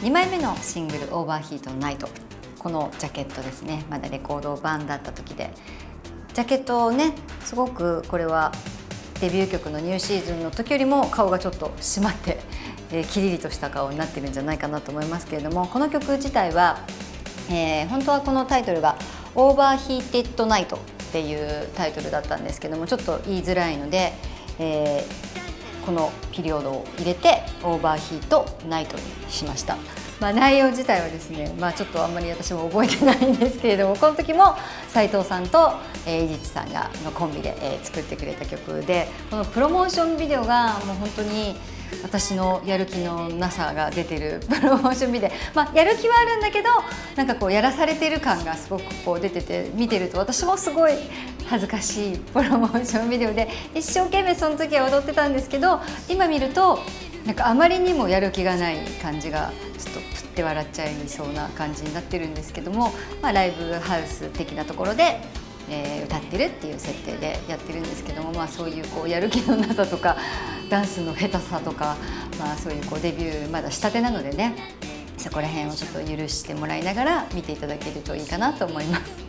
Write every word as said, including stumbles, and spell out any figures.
にまいめのシングル「オーバーヒートナイト」、このジャケットですね。まだレコード版だった時で、ジャケットをねすごくこれはデビュー曲のニューシーズンの時よりも顔がちょっと締まって、えー、キリリとした顔になってるんじゃないかなと思いますけれども、この曲自体は、えー、本当はこのタイトルが「オーバーヒーテッドナイト」っていうタイトルだったんですけども、ちょっと言いづらいので、えー、このピリオドを入れて「オーバーヒートナイト」にしました。まあ、内容自体はですね、まあ、ちょっとあんまり私も覚えてないんですけれども、この時も斉藤さんと伊地知さんがのコンビで、えー、作ってくれた曲で、このプロモーションビデオがもう本当に私のやる気のなさが出てるプロモーションビデオ、まあ、やる気はあるんだけどなんかこうやらされてる感がすごくこう出てて、見てると私もすごい恥ずかしいプロモーションビデオで一生懸命その時は踊ってたんですけど、今見るとなんかあまりにもやる気がない感じがちょっとプッて笑っちゃいそうな感じになってるんですけども、まあ、ライブハウス的なところで、えー、歌ってるっていう設定でやってるんですけども、まあ、そういうこうやる気のなさとかダンスの下手さとか、まあ、そういうこうデビューまだしたてなのでね、そこら辺をちょっと許してもらいながら見ていただけるといいかなと思います。